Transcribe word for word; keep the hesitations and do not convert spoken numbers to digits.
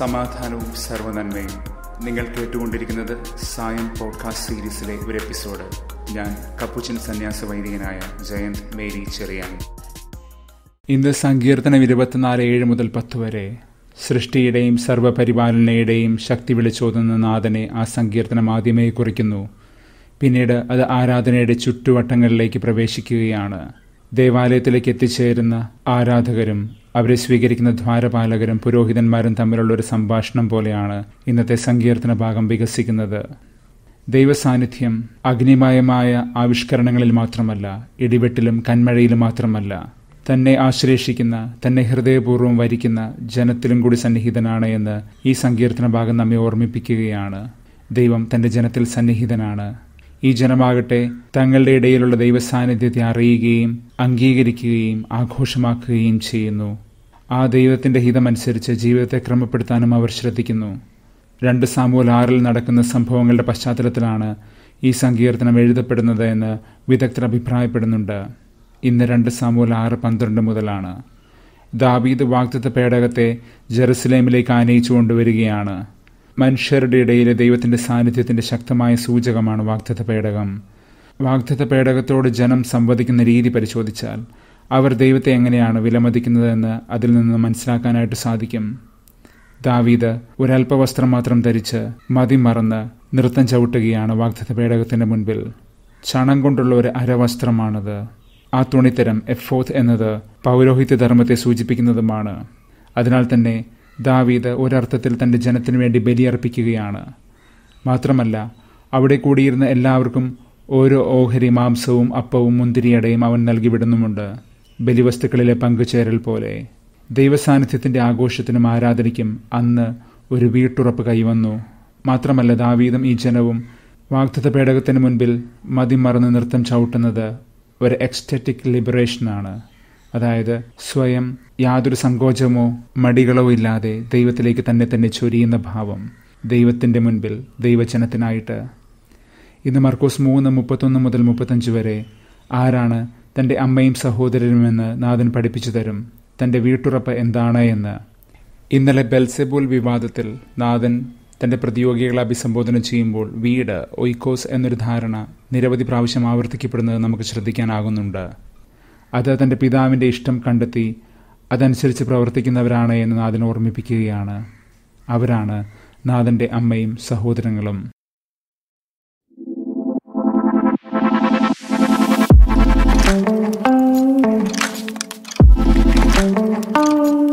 സമാധാനവും സർവ്വനന്മയും. നിങ്ങൾ കേട്ടുകൊണ്ടിരിക്കുന്നത് സായം പോഡ്കാസ്റ്റ് സീരീസിലെ ഒരു എപ്പിസോഡ്. ഞാൻ കപ്പുച്ചൻ സന്യാസ വൈദികനായ ജയന്ത് മേരി ചെറിയാൻ. ഇന്ന് സങ്കീർത്തനം ഇരുപത്തിനാല് ഏഴ് മുതൽ പത്ത് വരെ സൃഷ്ടിയുടെയും സർവ്വപരിപാലനയുടെയും ശക്തി വിളിച്ചോതുന്ന നാഥനെ ആ സങ്കീർത്തനം ആദ്യമേ കുറിക്കുന്നു. പിന്നീട് അത് ആരാധനയുടെ ചുറ്റുവട്ടങ്ങളിലേക്ക് പ്രവേശിക്കുകയാണ്. ദേവാലയത്തിലേക്ക് എത്തിച്ചേരുന്ന ആരാധകരും അവരെ സ്വീകരിക്കുന്ന ദ്വാരപാലകരും പുരോഹിതന്മാരും തമ്മിലുള്ള ഒരു സംഭാഷണം പോലെയാണ് ഇന്നത്തെ സങ്കീർത്തന ഭാഗം വികസിക്കുന്നത്. ദൈവസാന്നിധ്യം അഗ്നിമയമായ ആവിഷ്കരണങ്ങളിൽ മാത്രമല്ല, ഇടിവെട്ടിലും കന്മഴയിലും മാത്രമല്ല, തന്നെ ആശ്ലേഷിക്കുന്ന, തന്നെ ഹൃദയപൂർവ്വം വരിക്കുന്ന ജനത്തിലും കൂടി സന്നിഹിതനാണ് എന്ന് ഈ സങ്കീർത്തന ഭാഗം നമ്മെ ഓർമ്മിപ്പിക്കുകയാണ്. ദൈവം തന്റെ ജനത്തിൽ സന്നിഹിതനാണ്. ഈ ജനമാകട്ടെ തങ്ങളുടെ ഇടയിലുള്ള ദൈവസാന്നിധ്യത്തെ അറിയുകയും അംഗീകരിക്കുകയും ആഘോഷമാക്കുകയും ചെയ്യുന്നു. ആ ദൈവത്തിന്റെ ഹിതമനുസരിച്ച് ജീവിതത്തെ ക്രമപ്പെടുത്താനും അവർ ശ്രദ്ധിക്കുന്നു. രണ്ട് സാമുവേൽ ആറിൽ നടക്കുന്ന സംഭവങ്ങളുടെ പശ്ചാത്തലത്തിലാണ് ഈ സങ്കീർത്തനം എഴുതപ്പെടുന്നത് എന്ന് വിദഗ്ധർ അഭിപ്രായപ്പെടുന്നുണ്ട്. ഇന്ന് രണ്ട് സാമുവേൽ ആറ് പന്ത്രണ്ട് മുതലാണ്. ദാവീദ് വാഗ്ദത്ത പേടകത്തെ ജെറുസലേമിലേക്ക് ആനയിച്ചു കൊണ്ടുവരികയാണ്. മനുഷ്യരുടെ ഇടയിലെ ദൈവത്തിന്റെ സാന്നിധ്യത്തിന്റെ ശക്തമായ സൂചകമാണ് വാഗ്ദത്ത പേടകം. വാഗ്ദത്ത പേടകത്തോട് ജനം സംവദിക്കുന്ന രീതി പരിശോധിച്ചാൽ അവർ ദൈവത്തെ എങ്ങനെയാണ് വിലമതിക്കുന്നതെന്ന് അതിൽ നിന്ന് മനസ്സിലാക്കാനായിട്ട് സാധിക്കും. ദാവീദ് ഒരല്പവസ്ത്രം മാത്രം ധരിച്ച് മതിമറന്ന് നൃത്തം ചവിട്ടുകയാണ് വാഗ്ദത്ത പേടകത്തിന്റെ മുൻപിൽ. ചണം കൊണ്ടുള്ള ഒരു അരവസ്ത്രമാണത്. ആ തുണിത്തരം എഫോത്ത് എന്നത് പൗരോഹിത്യ ധർമ്മത്തെ സൂചിപ്പിക്കുന്നതുമാണ്. അതിനാൽ തന്നെ ദാവീദ് ഒരർത്ഥത്തിൽ തന്റെ ജനത്തിനു വേണ്ടി ബലിയർപ്പിക്കുകയാണ്. മാത്രമല്ല, അവിടെ കൂടിയിരുന്ന എല്ലാവർക്കും ഓരോ ഓഹരി മാംസവും അപ്പവും മുന്തിരിയടയും അവൻ നൽകിവിടുന്നുമുണ്ട്. ബലിവസ്തുക്കളിലെ പങ്കുചേരൽ പോലെ ദൈവസാന്നിധ്യത്തിന്റെ ആഘോഷത്തിനും ആരാധനയ്ക്കും അന്ന് ഒരു വീട്ടുറപ്പ് കൈവന്നു. മാത്രമല്ല, ദാവീദും ഈ ജനവും വാഗ്ദത്ത പേടകത്തിന് മുൻപിൽ മതിമറന്ന് നൃത്തം ചവിട്ടുന്നത് ഒരു എക്സ്റ്ററ്റിക് ലിബറേഷനാണ്. അതായത് സ്വയം യാതൊരു സങ്കോചമോ മടികളോ ഇല്ലാതെ ദൈവത്തിലേക്ക് തന്നെ തന്നെ ചൊരിയുന്ന ഭാവം, ദൈവത്തിന്റെ മുൻപിൽ ദൈവജനത്തിനായിട്ട്. ഇന്ന് മർക്കോസ് മൂന്ന് മുപ്പത്തൊന്ന് മുതൽ മുപ്പത്തഞ്ച് വരെ ആരാണ് തൻ്റെ അമ്മയും സഹോദരനുമെന്ന് നാഥൻ പഠിപ്പിച്ചു തരും. തൻ്റെ വീട്ടുറപ്പ് എന്താണ് എന്ന്. ഇന്നലെ ബെൽസെബൂൽ വിവാദത്തിൽ നാഥൻ തൻ്റെ പ്രതിയോഗികളെ അഭിസംബോധന ചെയ്യുമ്പോൾ വീട്, ഒയ്ക്കോസ് എന്നൊരു ധാരണ നിരവധി പ്രാവശ്യം ആവർത്തിക്കപ്പെടുന്നത് നമുക്ക് ശ്രദ്ധിക്കാനാകുന്നുണ്ട്. അത് തൻ്റെ പിതാവിൻ്റെ ഇഷ്ടം കണ്ടെത്തി അതനുസരിച്ച് പ്രവർത്തിക്കുന്നവരാണ് എന്ന് നാഥൻ ഓർമ്മിപ്പിക്കുകയാണ്. അവരാണ് നാഥൻ്റെ അമ്മയും സഹോദരങ്ങളും. Oh